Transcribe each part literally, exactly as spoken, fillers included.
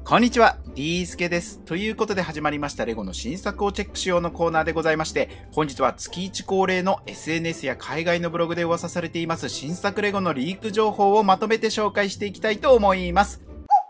こんにちは、D スケです。ということで始まりましたレゴの新作をチェックしようのコーナーでございまして、本日は月いち恒例の エスエヌエス や海外のブログで噂されています新作レゴのリーク情報をまとめて紹介していきたいと思います。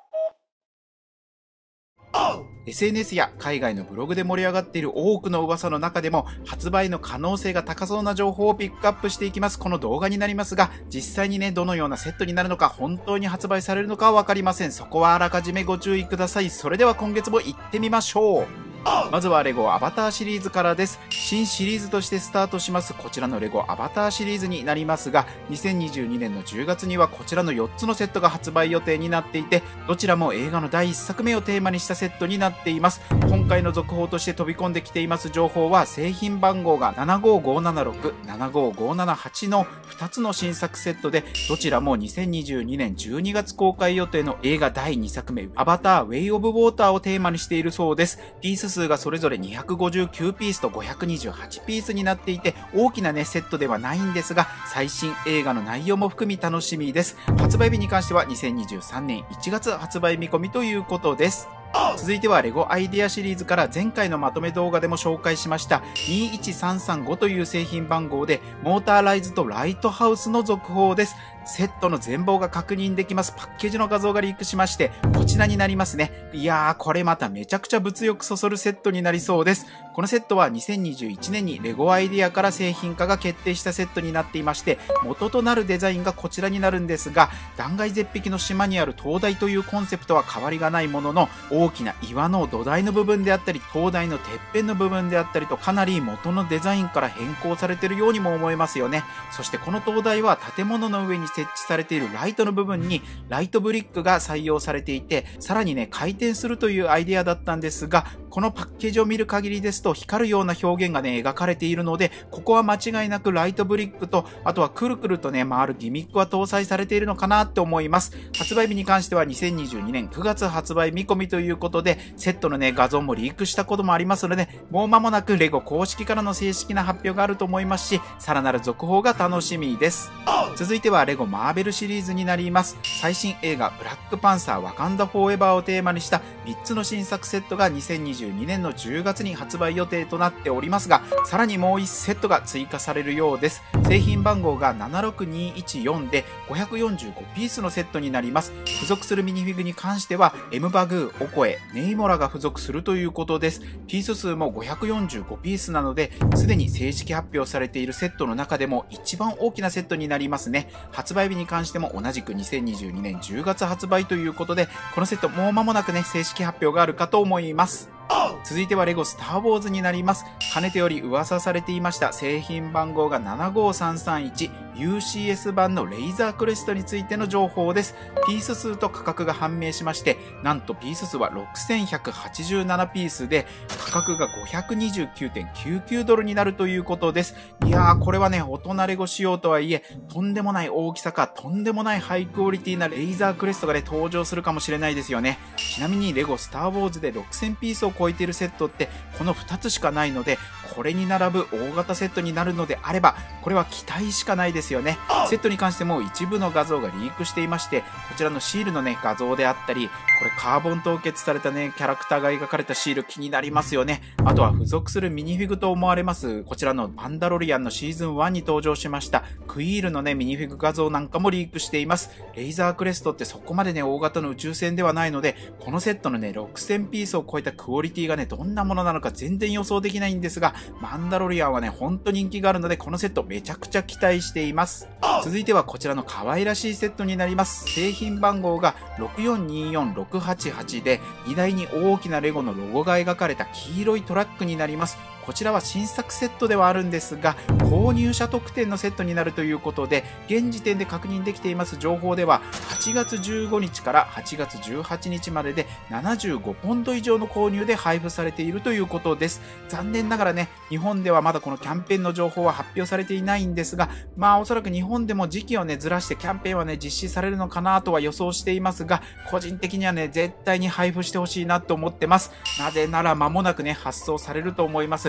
エスエヌエス や海外のブログで盛り上がっている多くの噂の中でも発売の可能性が高そうな情報をピックアップしていきます。この動画になりますが、実際にね、どのようなセットになるのか、本当に発売されるのかはわかりません。そこはあらかじめご注意ください。それでは今月も行ってみましょう。まずはレゴアバターシリーズからです。新シリーズとしてスタートしますこちらのレゴアバターシリーズになりますが、にせんにじゅうにねんのじゅうがつにはこちらのよっつのセットが発売予定になっていて、どちらも映画のだいいっさくめをテーマにしたセットになっています。今回の続報として飛び込んできています情報は、製品番号がななごごななろく、ななごごななはちのふたつの新作セットで、どちらもにせんにじゅうにねんじゅうにがつ公開予定の映画だいにさくめアバターウェイオブウォーターをテーマにしているそうです。ピース数がそれぞれにひゃくごじゅうきゅうピースとごひゃくにじゅうはちピースになっていて、大きなねセットではないんですが、最新映画の内容も含み楽しみです。発売日に関してはにせんにじゅうさんねんいちがつ発売見込みということです。続いてはレゴアイデアシリーズから前回のまとめ動画でも紹介しましたにいちさんさんごという製品番号でモーターライズとライトハウスの続報です。セットの全貌が確認できますパッケージの画像がリークしまして、こちらになりますね。いやー、これまためちゃくちゃ物欲そそるセットになりそうです。このセットはにせんにじゅういちねんにレゴアイデアから製品化が決定したセットになっていまして、元となるデザインがこちらになるんですが、断崖絶壁の島にある灯台というコンセプトは変わりがないものの、大きな岩の土台の部分であったり、灯台のてっぺんの部分であったりと、かなり元のデザインから変更されているようにも思えますよね。そしてこの灯台は建物の上に設置されているライトの部分にライトブリックが採用されていて、さらにね回転するというアイデアだったんですが、このパッケージを見る限りですと光るような表現がね描かれているので、ここは間違いなくライトブリックと、あとはくるくるとね回るギミックは搭載されているのかなって思います。発売日に関してはにせんにじゅうにねんくがつ発売見込みということで、セットのね画像もリークしたこともありますので、もう間もなくレゴ公式からの正式な発表があると思いますし、さらなる続報が楽しみです。続いてはレゴマーベルシリーズになります。最新映画ブラックパンサーワカンダフォーエバーをテーマにしたみっつの新作セットがにせんにじゅうにねんのじゅうがつに発売予定となっておりますが、さらにもういちセットが追加されるようです。製品番号がななろくにいちよんでごひゃくよんじゅうごピースのセットになります。付属するミニフィグに関しては M バグー、オコエ、ネイモラが付属するということです。ピース数もごひゃくよんじゅうごピースなので、すでに正式発表されているセットの中でも一番大きなセットになりますね。発売日に関しても同じくにせんにじゅうにねんじゅうがつ発売ということで、このセットもう間もなくね正式発表があるかと思います。続いてはレゴスターウォーズになります。かねてより噂されていました製品番号がななごさんさんいち ユーシーエス 版のレイザークレストについての情報です。ピース数と価格が判明しまして、なんとピース数はろくせんひゃくはちじゅうななピースで、価格が ごひゃくにじゅうきゅうてんきゅうきゅうドルになるということです。いやー、これはね大人レゴ仕様とはいえ、とんでもない大きさかとんでもないハイクオリティなレイザークレストがね登場するかもしれないですよね。ちなみにレゴスターウォーズでろくせんピースを超えているセットってこのふたつしかないので、これに並ぶ大型セットになるのであれば、これは期待しかないですよね。セットに関しても一部の画像がリークしていまして、こちらのシールのね画像であったり、これカーボン凍結されたねキャラクターが描かれたシール気になりますよね。あとは付属するミニフィグと思われますこちらのマンダロリアンのシーズンワンに登場しましたクイールのねミニフィグ画像なんかもリークしています。レイザークレストってそこまでね大型の宇宙船ではないので、このセットのねろくせんピースを超えたクオリティがねどんなものなのか全然予想できないんですが、マンダロリアンはねほんと人気があるので、このセットめちゃくちゃ期待しています。続いてはこちらの可愛らしいセットになります。製品番号がろくよんによんろくはちはちで、荷台に大きなレゴのロゴが描かれた黄色いトラックになります。こちらは新作セットではあるんですが、購入者特典のセットになるということで、現時点で確認できています情報では、はちがつじゅうごにちからはちがつじゅうはちにちまででななじゅうごポンド以上の購入で配布されているということです。残念ながらね、日本ではまだこのキャンペーンの情報は発表されていないんですが、まあおそらく日本でも時期をねずらしてキャンペーンはね実施されるのかなとは予想していますが、個人的にはね絶対に配布してほしいなと思ってます。なぜなら間もなくね発送されると思います。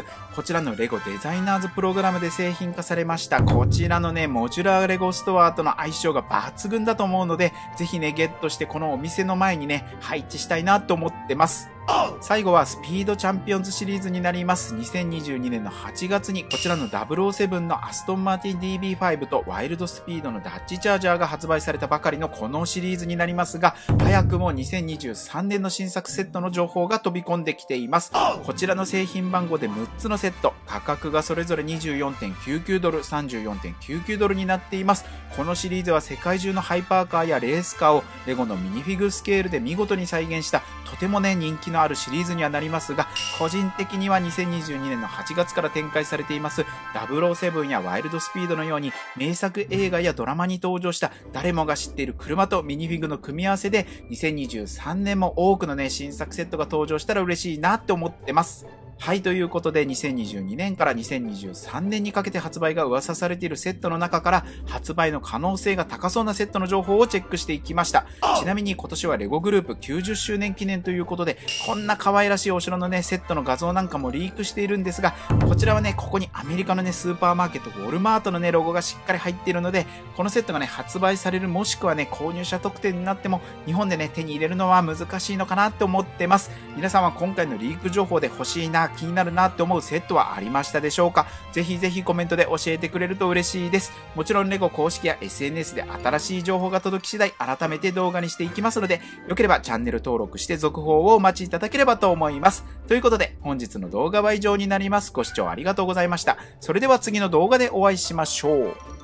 こちらのレゴデザイナーズプログラムで製品化されました。こちらのね、モジュラーレゴストアとの相性が抜群だと思うので、ぜひね、ゲットしてこのお店の前にね、配置したいなと思ってます。最後はスピードチャンピオンズシリーズになります。にせんにじゅうにねんのはちがつにこちらのダブルオーセブンのアストンマーティン ディービーファイブ とワイルドスピードのダッチチャージャーが発売されたばかりのこのシリーズになりますが、早くもにせんにじゅうさんねんの新作セットの情報が飛び込んできています。こちらの製品番号でむっつのセット、価格がそれぞれ にじゅうよんてんきゅうきゅうドル、さんじゅうよんてんきゅうきゅうドルになっています。このシリーズは世界中のハイパーカーやレースカーをレゴのミニフィグスケールで見事に再現したとてもね人気のあるシリーズにはなりますが、個人的にはにせんにじゅうにねんのはちがつから展開されていますダブルオーセブンやワイルドスピードのように名作映画やドラマに登場した誰もが知っている車とミニフィグの組み合わせでにせんにじゅうさんねんも多くのね新作セットが登場したら嬉しいなって思ってます。はい、ということでにせんにじゅうにねんからにせんにじゅうさんねんにかけて発売が噂されているセットの中から発売の可能性が高そうなセットの情報をチェックしていきました。ちなみに今年はレゴグループきゅうじゅっしゅうねん記念ということで、こんな可愛らしいお城のねセットの画像なんかもリークしているんですが、こちらはねここにアメリカのねスーパーマーケットウォルマートのねロゴがしっかり入っているので、このセットがね発売されるもしくはね購入者特典になっても日本でね手に入れるのは難しいのかなって思ってます。皆さんは今回のリーク情報で欲しいな、気になるなって思うセットはありましたでしょうか？ぜひぜひコメントで教えてくれると嬉しいです。もちろんレゴ公式や エスエヌエス で新しい情報が届き次第改めて動画にしていきますので、よければチャンネル登録して続報をお待ちいただければと思います。ということで本日の動画は以上になります。ご視聴ありがとうございました。それでは次の動画でお会いしましょう。